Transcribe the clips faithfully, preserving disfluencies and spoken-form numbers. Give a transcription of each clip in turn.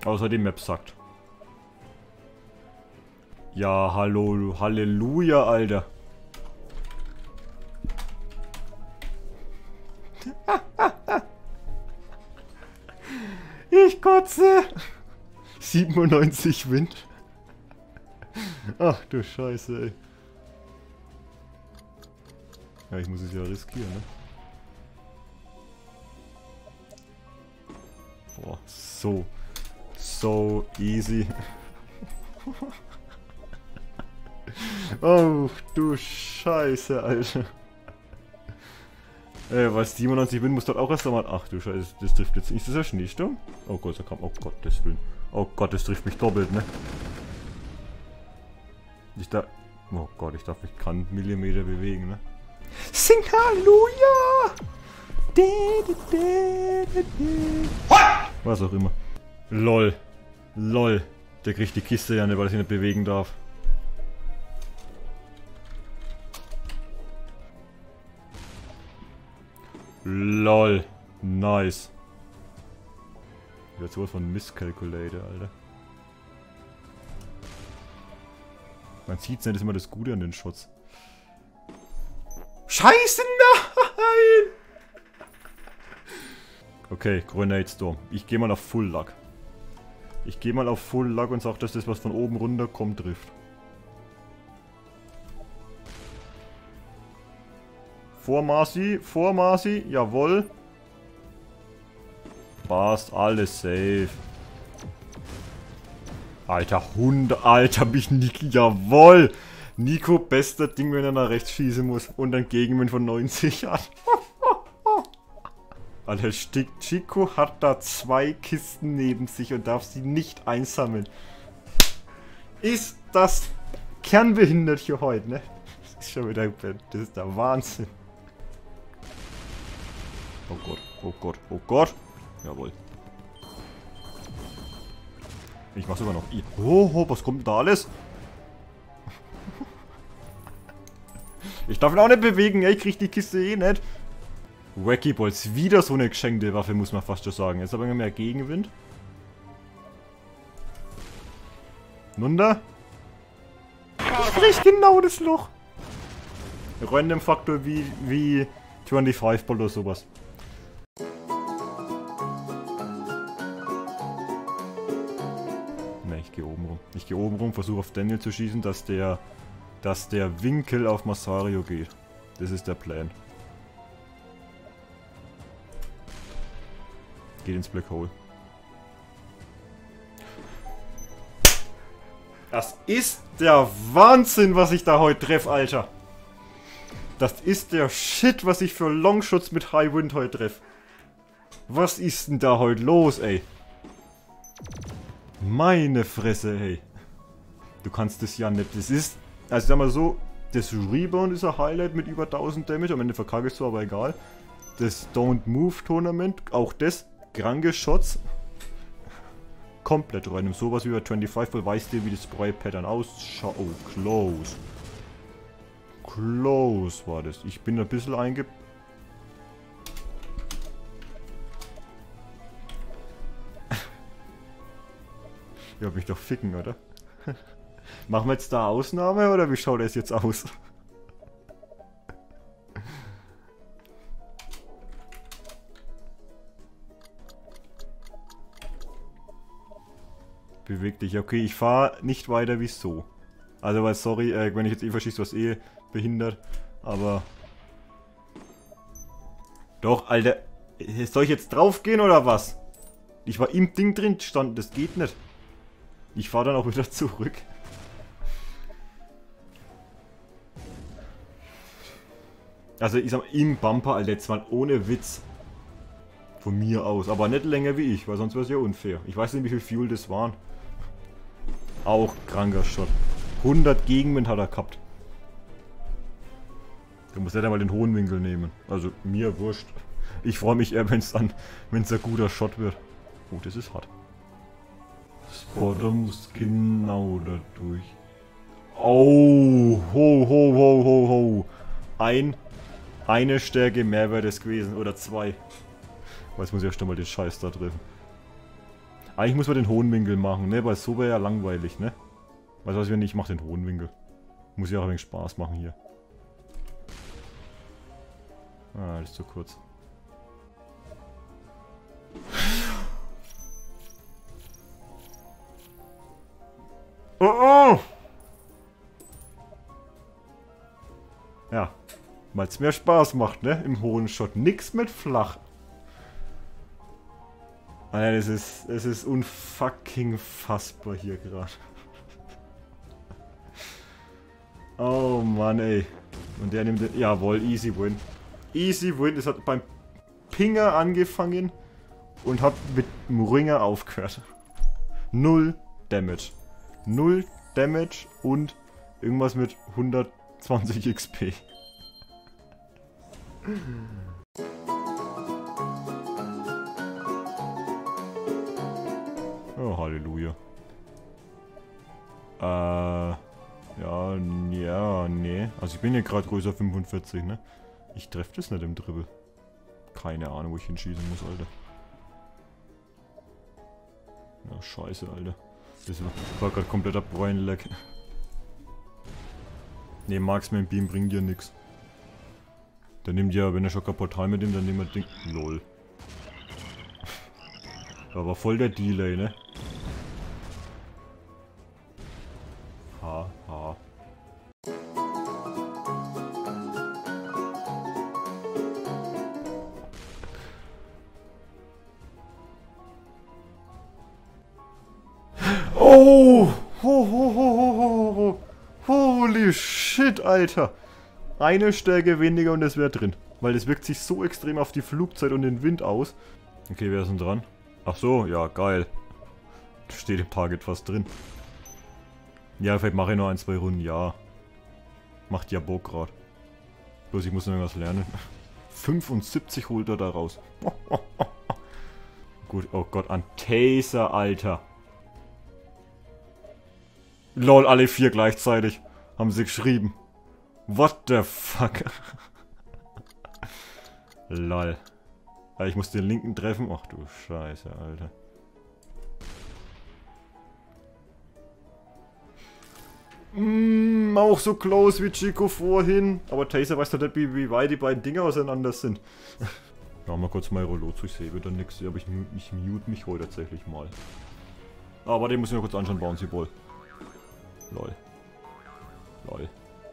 Außer die Map sagt. Ja, hallo, Halleluja, Alter. Ich kotze. siebenundneunzig Wind. Ach du Scheiße, ey. Ja, ich muss es ja riskieren, ne? Boah, so. So easy. Oh, du Scheiße, Alter. Ey, was siebenundneunzig Wind muss dort auch erst einmal. Ach du Scheiße, das trifft jetzt nicht. Ist das ein Schneesturm? Oh Gott, da kam. Oh Gott, das Willen. Oh Gott, das trifft mich doppelt, ne? Ich da. Oh Gott, ich darf mich keinen Millimeter bewegen, ne? Sing Halleluja! Was auch immer. Lol. Lol. Der kriegt die Kiste ja nicht, weil er sich nicht bewegen darf. Lol. Nice. Ich werde sowas von Misscalculator, Alter. Man sieht's nicht, das ist immer das Gute an den Shots. Scheiße, nein! Okay, Grenade Storm. Ich gehe mal auf Full Luck. Ich gehe mal auf Full Luck und sag, dass das, was von oben runter kommt, trifft. Vor Marcy, vor Marcy, jawohl. Passt, alles safe. Alter, Hund, Alter, mich Niki, jawohl. Nico, bester Ding, wenn er nach rechts schießen muss. Und dann Gegenwind von neunzig hat. Alter, Chico hat da zwei Kisten neben sich und darf sie nicht einsammeln. Ist das kernbehindert hier heute, ne? Das ist schon wieder, das ist der Wahnsinn. Oh Gott, oh Gott, oh Gott. Jawohl. Ich mach's immer noch. Oh, oh, was kommt denn da alles? Ich darf ihn auch nicht bewegen, ey, ich krieg die Kiste eh nicht. Wacky Balls, wieder so eine geschenkte Waffe, muss man fast schon sagen. Jetzt aber immer mehr Gegenwind. Nunder. Ich krieg genau das Loch. Random Faktor wie, wie fünfundzwanzig Ball oder sowas. Ne, ich gehe oben rum. Ich gehe oben rum, versuche auf Daniel zu schießen, dass der, dass der Winkel auf Masario geht. Das ist der Plan. Geht ins Black Hole. Das ist der Wahnsinn, was ich da heute treffe, Alter. Das ist der Shit, was ich für Longshots mit High Wind heute treffe. Was ist denn da heute los, ey? Meine Fresse, ey. Du kannst das ja nicht. Das ist, also sag mal so, das Rebound ist ein Highlight mit über tausend Damage. Am Ende verkacke ich es zwar, aber egal. Das Don't Move Tournament, auch das, kranke Shots. Komplett rein. Sowas wie bei fünfundzwanzig Ball weißt du, wie das Spray-Pattern ausschaut. Oh, close. Close war das. Ich bin ein bisschen einge... Ich hab mich doch ficken, oder? Machen wir jetzt da Ausnahme, oder wie schaut es jetzt aus? Beweg dich. Okay, ich fahre nicht weiter wie so. Also, weil, sorry, äh, wenn ich jetzt eh verschieße, was eh behindert. Aber... Doch, Alter. Soll ich jetzt draufgehen oder was? Ich war im Ding drin stand, das geht nicht. Ich fahre dann auch wieder zurück. Also, ich sag mal, im Bumper, Alter, jetzt mal ohne Witz. Von mir aus. Aber nicht länger wie ich, weil sonst wäre es ja unfair. Ich weiß nicht, wie viel Fuel das waren. Auch kranker Shot. hundert Gegenwind hat er gehabt. Du musst ja mal den hohen Winkel nehmen. Also mir wurscht. Ich freue mich eher, wenn es dann, wenn es ein guter Shot wird. Oh, das ist hart. Spotter muss genau da durch. Oh, ho, ho, ho, ho, ho. Ein, eine Stärke mehr wäre das gewesen. Oder zwei. Aber jetzt muss ich erst einmal den Scheiß da treffen. Eigentlich muss man den Hohenwinkel machen, ne? Weil so wäre ja langweilig, ne? Weißt du was, wenn ich mache den Hohenwinkel. Muss ja auch ein wenig Spaß machen hier. Ah, das ist zu kurz. Oh oh! Ja, weil es mehr Spaß macht, ne? Im hohen Shot. Nix mit flach. Alter, das ist, es ist unfucking fassbar hier gerade. Oh Mann, ey. Und der nimmt den, jawohl, easy win. Easy win. Es hat beim Pinger angefangen und hat mit dem Ringer aufgehört. Null Damage. Null Damage und irgendwas mit hundertzwanzig X P. Oh, Halleluja. Äh, ja, ja, nee. Also ich bin ja gerade größer fünfundvierzig, ne? Ich treffe das nicht im Dribbel. Keine Ahnung, wo ich hinschießen muss, Alter. Ja, scheiße, Alter. Das war gerade kompletter Brainlag. Ne, Marksman Beam bringt dir nix. Der nimmt ja, wenn er schon kein Portal mit ihm, dann nimmt er Ding. Lol. Da war voll der Delay, ne? Ha, ha. Oh! Ho, ho, ho, ho, ho. Holy shit, Alter! Eine Stärke weniger und es wäre drin. Weil das wirkt sich so extrem auf die Flugzeit und den Wind aus. Okay, wer ist denn dran? Ach so, ja, geil. Steht im Target fast drin. Ja, vielleicht mache ich noch ein, zwei Runden, ja. Macht ja Bock gerade. Bloß ich muss noch irgendwas lernen. fünfundsiebzig holt er da raus. Gut, oh Gott, ein Taser, Alter. Lol, alle vier gleichzeitig. Haben sie geschrieben. What the fuck? Lol. Ich muss den linken treffen. Ach du Scheiße, Alter. Mm, auch so close wie Chico vorhin. Aber Taser weiß doch nicht, wie, wie weit die beiden Dinge auseinander sind. Ja, mal kurz mal Rollo, ich sehe wieder nichts. Aber ich, ich mute mich heute tatsächlich mal. Aber den muss ich noch kurz anschauen, Bouncy Ball. Lol. Lol.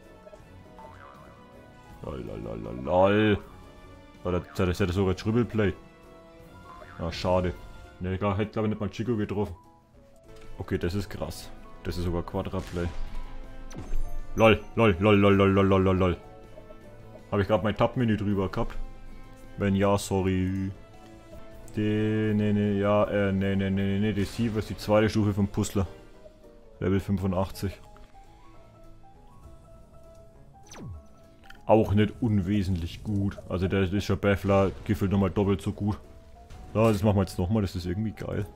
Lol, lol, lol, lol, lol. Oh, das hätte sogar Triple Play. Ah, schade. Ne, ich hätte glaube ich nicht mal Chico getroffen. Okay, das ist krass. Das ist sogar Quadra Play. Lol, lol, lol, lol, lol, lol, lol, lol. Habe ich gerade mein Tab-Menü drüber gehabt? Wenn ja, sorry. Die, ne, ne, ja, äh, ne, ne, ne, ne, die Sieve ist die zweite Stufe vom Puzzler. Level fünfundachtzig. Auch nicht unwesentlich gut. Also der ist ja Baffler gefühlt nochmal doppelt so gut. Ja, das machen wir jetzt nochmal, das ist irgendwie geil.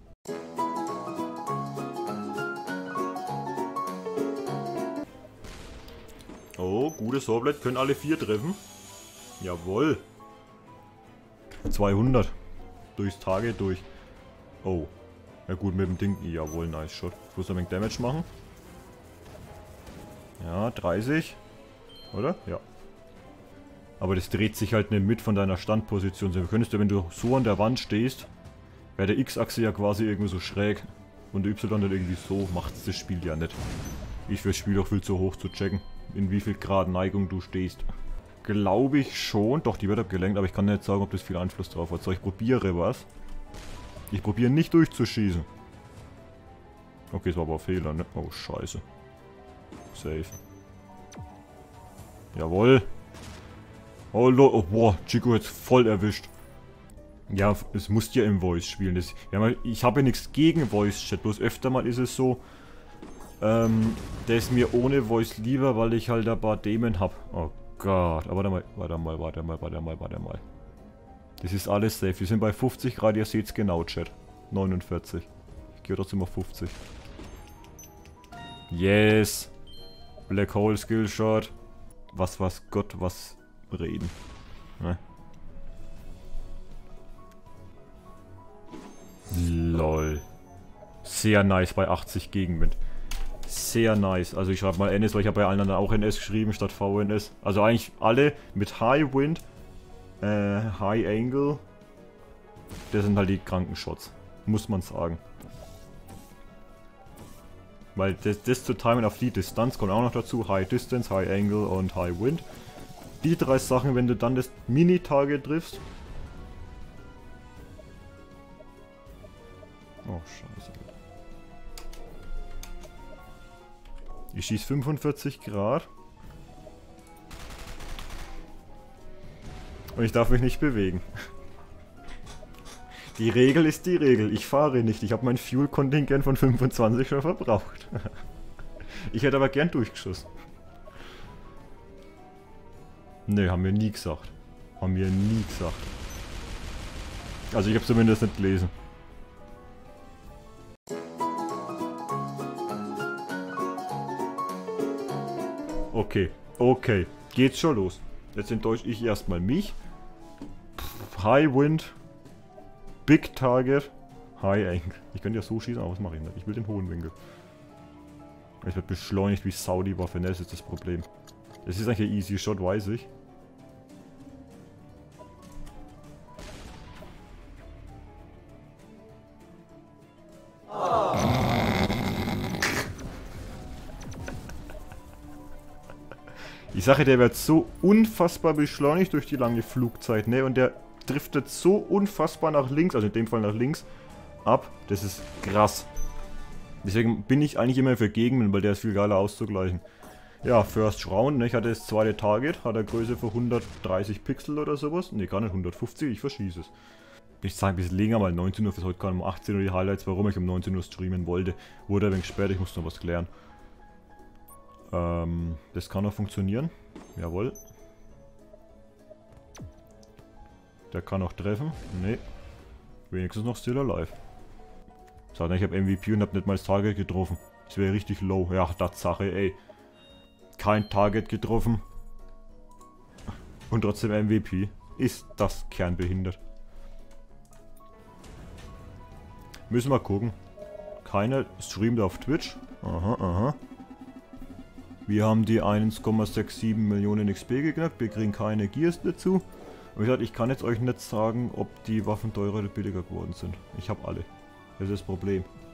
Oh, gutes Sorblet, können alle vier treffen. Jawohl. zweihundert. Durchs Tage durch. Oh. Ja gut, mit dem Ding. Jawohl, nice Shot. Ich muss ein wenig Damage machen. Ja, dreißig. Oder? Ja. Aber das dreht sich halt nicht mit von deiner Standposition. Du könntest ja, wenn du so an der Wand stehst, wäre der X-Achse ja quasi irgendwie so schräg. Und der Y dann irgendwie so, macht das Spiel ja nicht. Ich will das Spiel auch viel zu hoch zu checken, in wie viel Grad Neigung du stehst. Glaube ich schon. Doch, die wird abgelenkt, aber ich kann nicht sagen, ob das viel Einfluss drauf hat. So, ich probiere was. Ich probiere nicht durchzuschießen. Okay, es war aber ein Fehler, ne? Oh, scheiße. Safe. Jawohl. Oh, oh boah, Chico hat's voll erwischt. Ja, es muss ja im Voice spielen. Das, ja, ich habe ja nichts gegen Voice Chat, bloß öfter mal ist es so, ähm, der ist mir ohne Voice lieber, weil ich halt ein paar Themen habe. Oh Gott, aber warte mal, warte mal, warte mal, warte mal, warte mal. Das ist alles safe. Wir sind bei fünfzig Grad, ihr seht's genau, Chat. neunundvierzig. Ich gehe trotzdem auf fünfzig. Yes! Black Hole Skillshot. Was, was Gott, was reden. Ne? Lol. Sehr nice bei achtzig Gegenwind. Sehr nice. Also ich schreibe mal N S, weil ich habe bei allen anderen auch N S geschrieben statt V N S. Also eigentlich alle mit High Wind, äh, High Angle. Das sind halt die kranken Shots. Muss man sagen. Weil das, das zu timen auf die Distanz kommt auch noch dazu. High Distance, High Angle und High Wind. Die drei Sachen, wenn du dann das Mini-Target triffst. Oh, scheiße. Ich schieße fünfundvierzig Grad. Und ich darf mich nicht bewegen. Die Regel ist die Regel. Ich fahre nicht. Ich habe mein Fuel-Kontingent von fünfundzwanzig schon verbraucht. Ich hätte aber gern durchgeschossen. Ne, haben wir nie gesagt. Haben wir nie gesagt. Also ich habe zumindest nicht gelesen. Okay, okay. Geht's schon los. Jetzt enttäusche ich erstmal mich. High Wind. Big Target. High Angle. Ich könnte ja so schießen, aber das mache ich nicht. Ich will den hohen Winkel. Es wird beschleunigt wie Sau die Waffe, ne? Das ist das Problem. Das ist eigentlich ein Easy Shot, weiß ich. Ich sage, der wird so unfassbar beschleunigt durch die lange Flugzeit, ne? Und der driftet so unfassbar nach links, also in dem Fall nach links, ab. Das ist krass. Deswegen bin ich eigentlich immer für Gegenwind, weil der ist viel geiler auszugleichen. Ja, First Round, ne? Ich hatte das zweite Target, hat eine Größe für hundertdreißig Pixel oder sowas. Ne, gar nicht hundertfünfzig, ich verschieße es. Ich sage ein bisschen länger, mal neunzehn Uhr, fürs heute kam um achtzehn Uhr die Highlights, warum ich um neunzehn Uhr streamen wollte. Wurde ein wenig später, ich muss noch was klären. Ähm, das kann noch funktionieren. Jawohl. Der kann auch treffen. Ne. Wenigstens noch still alive. So, ich habe M V P und habe nicht mal das Target getroffen. Das wäre richtig low. Ja, Tatsache, ey. Kein Target getroffen. Und trotzdem M V P. Ist das kernbehindert. Müssen wir gucken. Keiner streamt auf Twitch. Aha, aha. Wir haben die eins Komma siebenundsechzig Millionen X P geknackt. Wir kriegen keine Gears dazu. Und wie gesagt, ich kann jetzt euch nicht sagen, ob die Waffen teurer oder billiger geworden sind. Ich habe alle. Das ist das Problem.